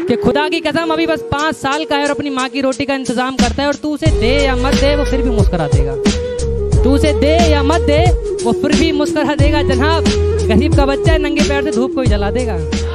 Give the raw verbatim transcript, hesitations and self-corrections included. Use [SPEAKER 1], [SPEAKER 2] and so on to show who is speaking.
[SPEAKER 1] कि खुदा की कसम अभी बस पाँच साल का है और अपनी माँ की रोटी का इंतजाम करता है, और तू उसे दे या मत दे वो फिर भी मुस्कुरा देगा। तू उसे दे या मत दे वो फिर भी मुस्कुरा देगा। जनाब, गरीब का बच्चा है, नंगे पैर से धूप को ही जला देगा।